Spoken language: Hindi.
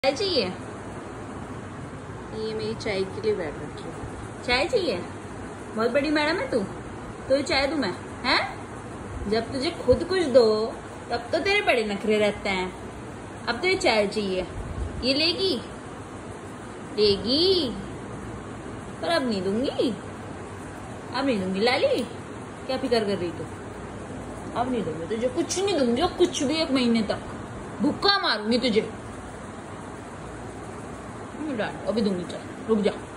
चाय चाहिए? ये मेरी चाय के लिए बैठ रखी है। चाय चाहिए? बहुत बड़ी मैडम है तू, तो चाय दूं मैं? हैं? जब तुझे खुद कुछ दो तब तो तेरे बड़े नखरे रहते हैं। अब तो ये चाय चाहिए, ये लेगी? लेगी, पर अब नहीं दूंगी, अब नहीं दूंगी। लाली, क्या फिक्र कर रही तू? अब नहीं दूंगी तुझे, कुछ नहीं दूंगी, कुछ भी। 1 महीने तक भूखा मारूंगी तुझे। अभी दूंगी चाय, रुक जा।